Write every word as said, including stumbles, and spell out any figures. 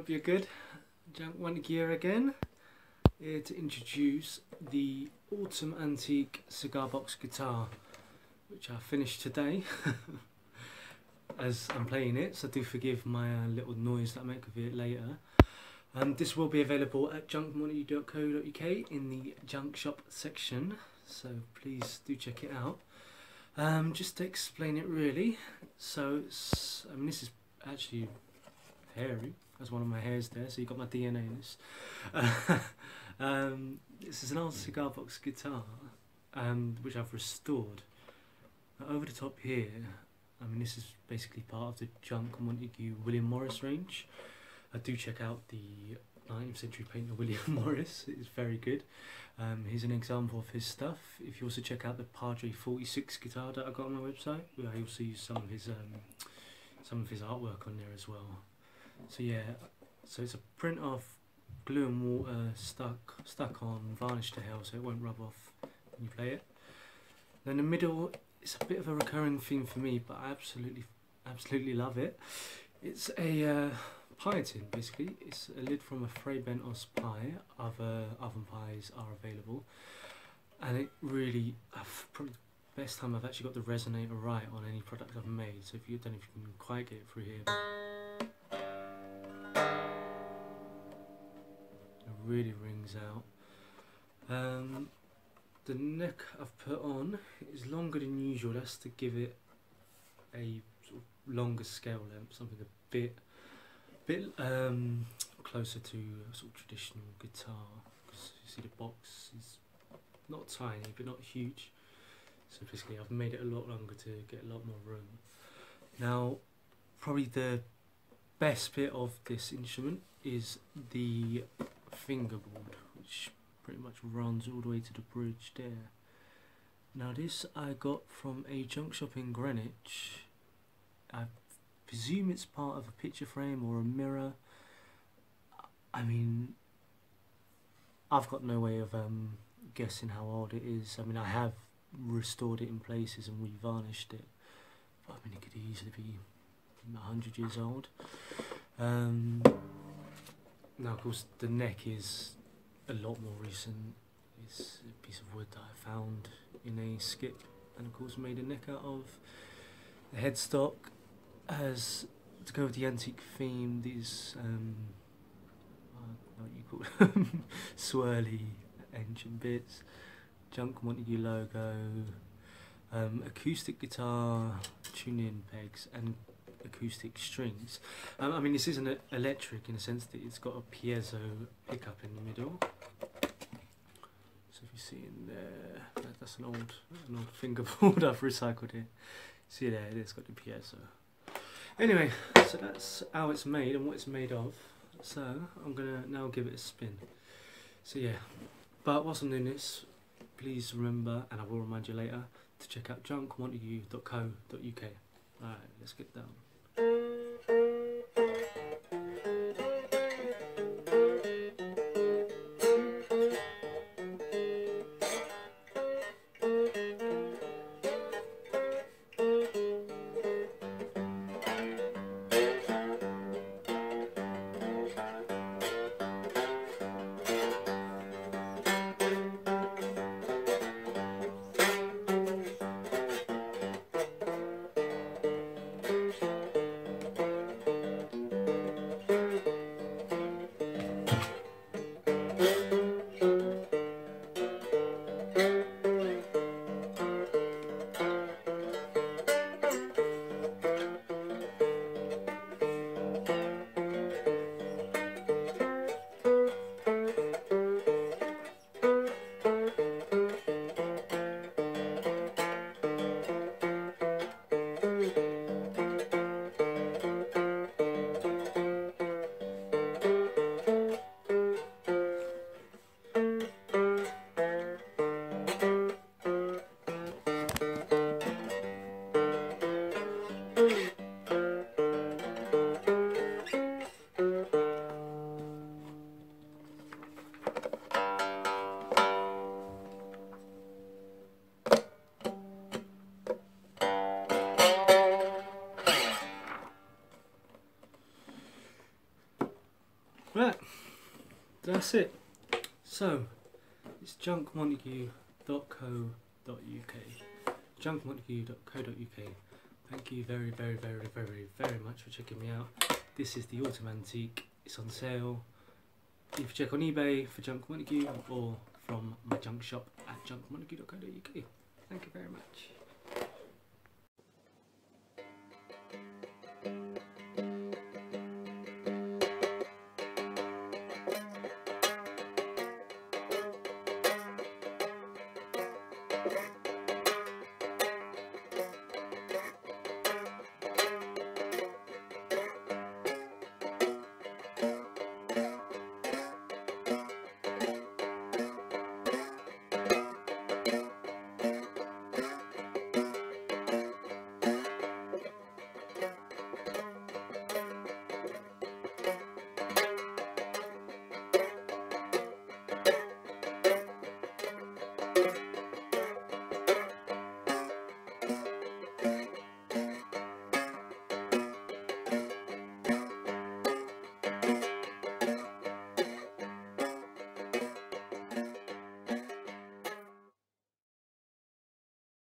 hope you're good. Junk Montague again, here to introduce the Autumn Antique Cigar Box guitar, which I finished today as I'm playing it, so do forgive my uh, little noise that I make of it later. Um, this will be available at junk montague dot co dot U K in the junk shop section, so please do check it out. Um, just to explain it really, so it's, I mean this is actually hairy, as one of my hairs there, so you got my D N A in this. Uh, um, this is an old cigar box guitar, um, which I've restored. Now, over the top here, I mean this is basically part of the Junk Montague William Morris range. I do check out the nineteenth century painter William Morris, it's very good. Um, here's an example of his stuff. If you also check out the Padre forty-six guitar that I got on my website, I also use some of his um, some of his artwork on there as well. So yeah, so it's a print of glue and water stuck stuck on, varnished to hell, so it won't rub off when you play it. Then the middle, it's a bit of a recurring theme for me, but I absolutely absolutely love it. It's a uh, pie tin, basically. It's a lid from a Fray Bentos pie. Other oven pies are available, and it really, I've probably the best time I've actually got the resonator right on any product I've made. So if you don't know if you can quite get it through here, it really rings out. Um, the neck I've put on is longer than usual. That's to give it a sort of longer scale length, something a bit bit um, closer to a sort of traditional guitar, because you see the box is not tiny but not huge, so basically I've made it a lot longer to get a lot more room. Now probably the best bit of this instrument is the fingerboard, which pretty much runs all the way to the bridge there. Now this I got from a junk shop in Greenwich. I presume it's part of a picture frame or a mirror. I mean, I've got no way of um, guessing how old it is. I mean, I have restored it in places and revarnished it, but I mean, it could easily be a hundred years old. Um, now, of course, the neck is a lot more recent. It's a piece of wood that I found in a skip, and of course, made a neck out of. The headstock has, to go with the antique theme, these um, I don't know what you call them, swirly engine bits, Junk Montague logo, um, acoustic guitar, tune-in pegs, and acoustic strings. Um, I mean, this isn't electric in the sense that it's got a piezo pickup in the middle. So if you see in there, that, that's an old, an old fingerboard. I've recycled it. See there, it's got the piezo. Anyway, so that's how it's made and what it's made of. So I'm gonna now give it a spin. So yeah, but whilst I'm doing this, please remember, and I will remind you later, to check out junk montague dot co dot U K. Alright, let's get down. that's it. So it's junk montague dot co dot U K. junk montague dot co dot U K. Thank you very, very, very, very, very much for checking me out. This is the Autumn Antique. It's on sale. You can check on eBay for Junk Montague or from my junk shop at junk montague dot co dot U K. Thank you very much. Thank you.